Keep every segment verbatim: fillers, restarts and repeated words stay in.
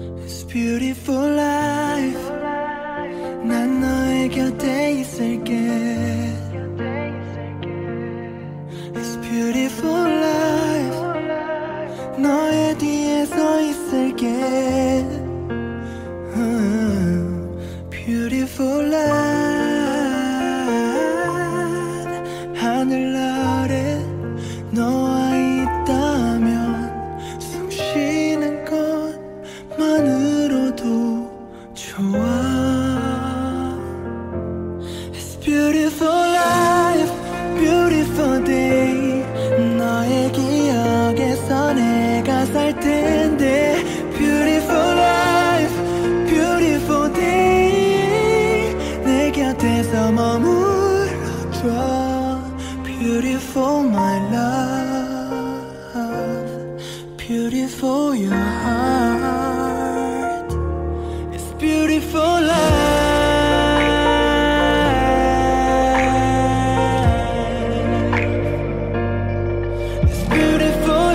It's beautiful life. 난 너의 곁에 있을게. It's beautiful life. 너의 뒤에 서 있을게. Beautiful life. 하늘 아래 너와 있다면 숨 쉬는 것만으로도 좋아. It's beautiful life, beautiful day. 너의 기억에서 내가 살 텐데. Beautiful life, beautiful day. 내 곁에서 머물러줘. Beautiful my love, beautiful your heart. It's beautiful life. It's beautiful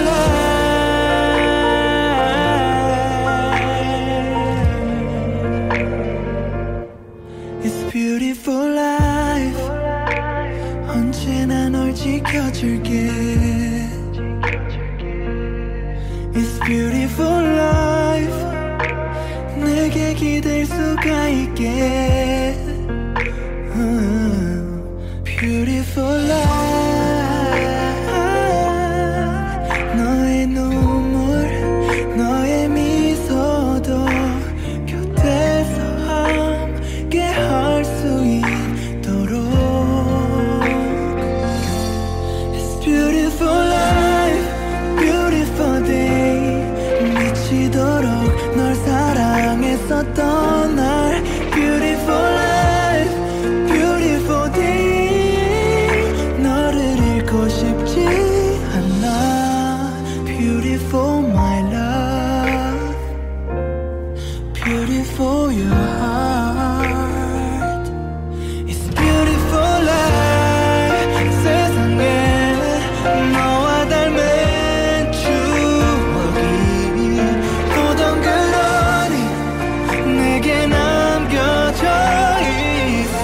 life. It's beautiful life. 언제나 널 지켜줄게. It's beautiful life. 내게 기댈 수가 있게. Beautiful life. 너의 눈물, 너의 미소도 곁에서 함께 할 수 있도록. Beautiful life, beautiful day. 미치도록 널 사랑했었던 날. Beautiful life, beautiful day. 너를 잃고 싶지 않아. Beautiful my love, beautiful your heart. It's beautiful life. 세상에 너와 닮은 추억이 또 덩그러니 내게 남겨져 있어.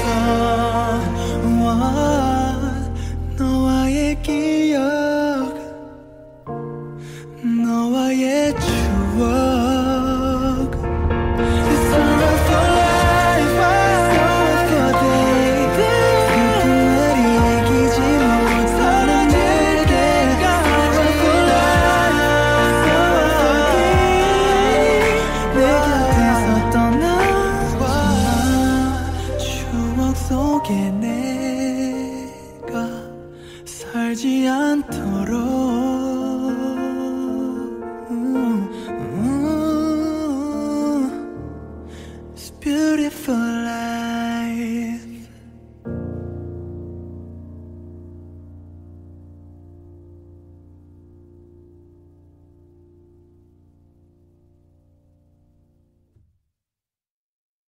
너와의 기억, 너와의 추억. It's wonderful life, wonderful day. 슬픈 날이 이기지 못하는 내게. Wonderful life, wonderful day. 내 곁에서 떠나지 마. 추억 속에 내가 살지 않도록.